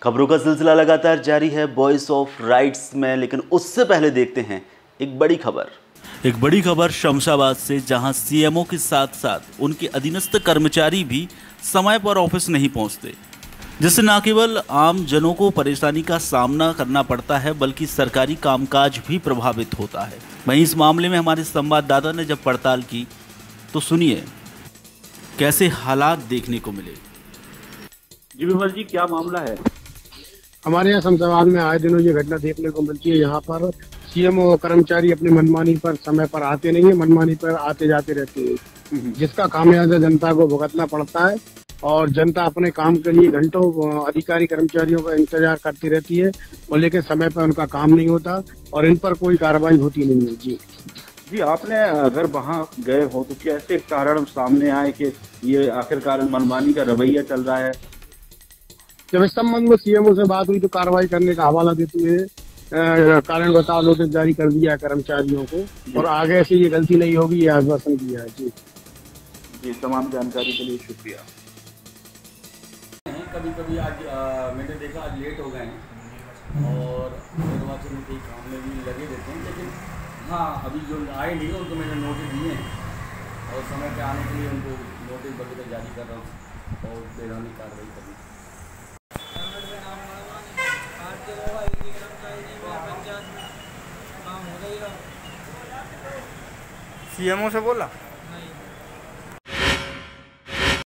खबरों का सिलसिला लगातार जारी है वॉइस ऑफ राइट्स में, लेकिन उससे पहले देखते हैं एक बड़ी खबर शमशाबाद से, जहां सीएमओ के साथ साथ उनके अधीनस्थ कर्मचारी भी समय पर ऑफिस नहीं पहुंचते, जिससे न केवल आम जनों को परेशानी का सामना करना पड़ता है बल्कि सरकारी कामकाज भी प्रभावित होता है। वहीं इस मामले में हमारे संवाददाता ने जब पड़ताल की तो सुनिए कैसे हालात देखने को मिले। जी विमल जी, क्या मामला है? हमारे यहाँ शमशाबाद में आए दिनों ये घटना देखने को मिलती है। यहाँ पर सीएमओ कर्मचारी अपनी मनमानी पर समय पर आते नहीं है, मनमानी पर आते जाते रहते हैं, जिसका खामियाजा जनता को भुगतना पड़ता है और जनता अपने काम के लिए घंटों अधिकारी कर्मचारियों का इंतजार करती रहती है और लेकिन समय पर उनका काम नहीं होता और इन पर कोई कार्रवाई होती नहीं है। जी, आपने अगर वहाँ गए हो तो कैसे कारण सामने आए कि ये आखिरकार मनमानी का रवैया चल रहा है? जब इस संबंध में सीएमओ से बात हुई तो कार्रवाई करने का हवाला देते हुए कारण बताओ नोटिस जारी कर दिया कर्मचारियों को और आगे से ये गलती नहीं होगी, ये आश्वासन दिया है। जी, तमाम जानकारी के लिए शुक्रिया। कभी आज मैंने देखा आज लेट हो गए हैं और निर्वाचन के काम में भी लगे रहते हैं, लेकिन हाँ अभी जो आए नहीं उनको मैंने नोटिस दिए हैं और समय पे आने के लिए उनको नोटिस वगैरह जारी कर रहा हूँ और वैधानिक कार्रवाई करनी। सीएमओ से बोला